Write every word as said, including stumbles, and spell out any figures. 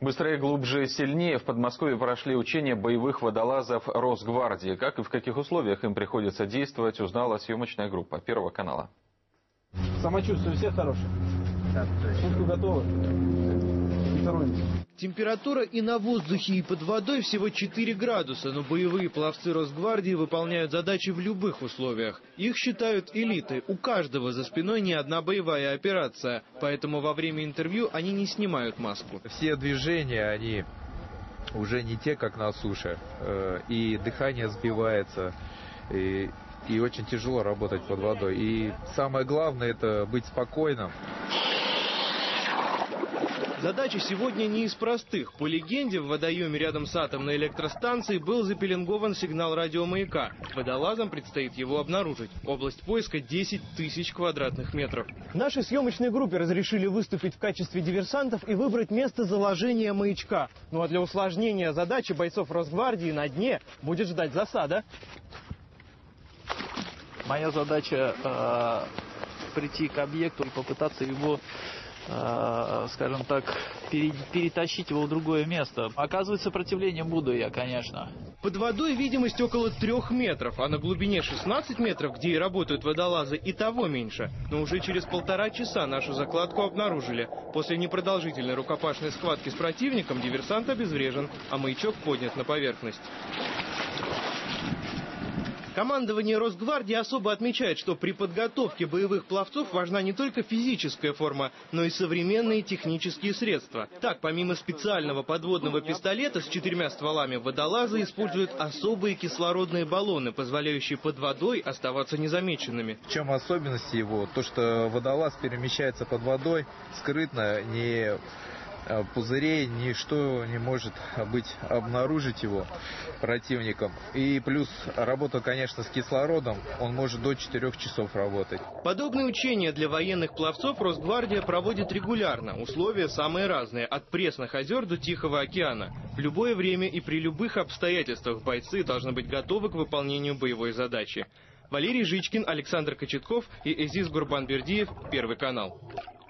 Быстрее, глубже, сильнее. В Подмосковье прошли учения боевых водолазов Росгвардии. Как и в каких условиях им приходится действовать, узнала съемочная группа Первого канала. Самочувствие всех хорошее? Да, точно. Готовы? Температура и на воздухе, и под водой всего четыре градуса, но боевые пловцы Росгвардии выполняют задачи в любых условиях. Их считают элитой. У каждого за спиной не одна боевая операция, поэтому во время интервью они не снимают маску. Все движения, они уже не те, как на суше, и дыхание сбивается, и, и очень тяжело работать под водой. И самое главное — это быть спокойным. Задача сегодня не из простых. По легенде, в водоеме рядом с атомной электростанцией был запеленгован сигнал радиомаяка. Водолазам предстоит его обнаружить. Область поиска десять тысяч квадратных метров. Нашей съемочной группе разрешили выступить в качестве диверсантов и выбрать место заложения маячка. Ну а для усложнения задачи бойцов Росгвардии на дне будет ждать засада. Моя задача э, прийти к объекту и попытаться его, скажем так, перетащить его в другое место. Оказывать сопротивление буду я, конечно. Под водой видимость около трех метров, а на глубине шестнадцать метров, где и работают водолазы, и того меньше. Но уже через полтора часа нашу закладку обнаружили. После непродолжительной рукопашной схватки с противником диверсант обезврежен, а маячок поднят на поверхность. Командование Росгвардии особо отмечает, что при подготовке боевых пловцов важна не только физическая форма, но и современные технические средства. Так, помимо специального подводного пистолета с четырьмя стволами, водолазы используют особые кислородные баллоны, позволяющие под водой оставаться незамеченными. В чем особенность его? То, что водолаз перемещается под водой скрытно, не пузырей, ничто не может быть обнаружить его противником. И плюс работа, конечно, с кислородом, он может до четырёх часов работать. Подобные учения для военных пловцов Росгвардия проводит регулярно. Условия самые разные, от пресных озер до Тихого океана. В любое время и при любых обстоятельствах бойцы должны быть готовы к выполнению боевой задачи. Валерий Жичкин, Александр Кочетков и Эзиз Гурбанбердиев, Первый канал.